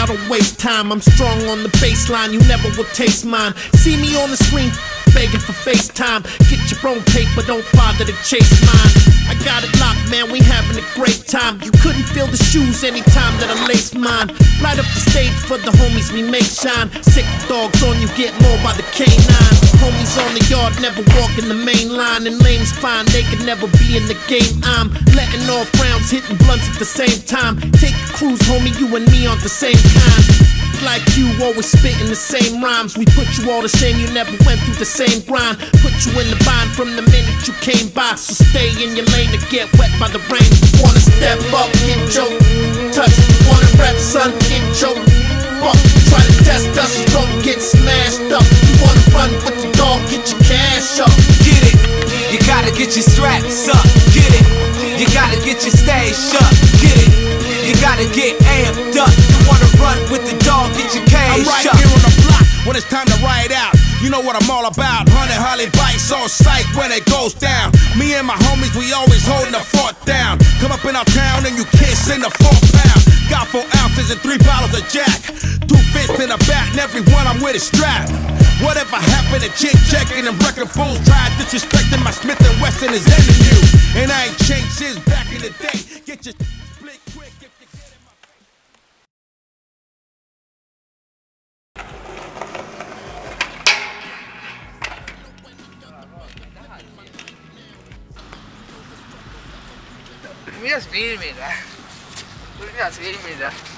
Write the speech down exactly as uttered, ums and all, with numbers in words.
don't waste time. I'm strong on the baseline, you never will taste mine. See me on the screen, begging for FaceTime. Get your own paper, don't bother to chase mine. I got it locked, man, we having a great time. You couldn't feel the shoes anytime that I lace mine. Light up the stage for the homies, we make shine. Sick dogs on you, get more by the K nine. Homies on the yard, never walk in the main line. And lanes fine, they could never be in the game. I'm letting off rounds, hitting blunts at the same time. Take a cruise, homie, you and me on the same kind. Like you, always spitting the same rhymes. We put you all to shame, you never went through the same grind. Put you in the bind from the minute you came by. So stay in your lane to get wet by the rain. Wanna step up, get choked, touch. Wanna rep, son, get choked. Fuck, try to test us, don't get smashed up. You wanna run with the dog, get your cash up. Get it, you gotta get your straps up. Get it, you gotta get your stage up. Get it, you gotta get amped up. You wanna run with the dog, get your cash up. I'm right here on the block when it's time to ride out. You know what I'm all about. Hundred Harley bikes on sight when it goes down. Me and my homies, we always holding the fort down. Come up in our town and you can't sing the four pound. Got four ounces and three bottles of Jack. Two fists in the back and everyone I'm with is strapped. Whatever happened to chick checking and wrecking fools? Tried disrespecting my Smith and Wesson is ending you. And I ain't changed since back in the day. Get your split quick if you get in my... Mira, filmila. Mira, filmila.